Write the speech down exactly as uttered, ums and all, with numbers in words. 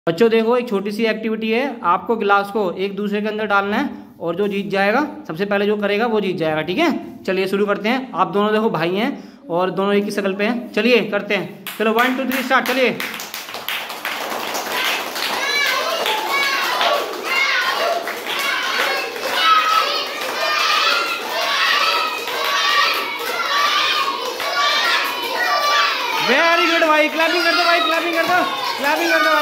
बच्चों देखो, एक छोटी सी एक्टिविटी है, आपको गिलास को एक दूसरे के अंदर डालना है और जो जीत जाएगा, सबसे पहले जो करेगा वो जीत जाएगा। ठीक है, चलिए शुरू करते हैं। आप दोनों देखो भाई हैं और दोनों एक ही शक्ल पे हैं। चलिए करते हैं, चलो वन टू थ्री स्टार्ट। चलिए वेरी गुड भाई, क्लैपिंग कर दो भाई, क्लैपिंग कर दो, क्लैपिंग कर दो भाई।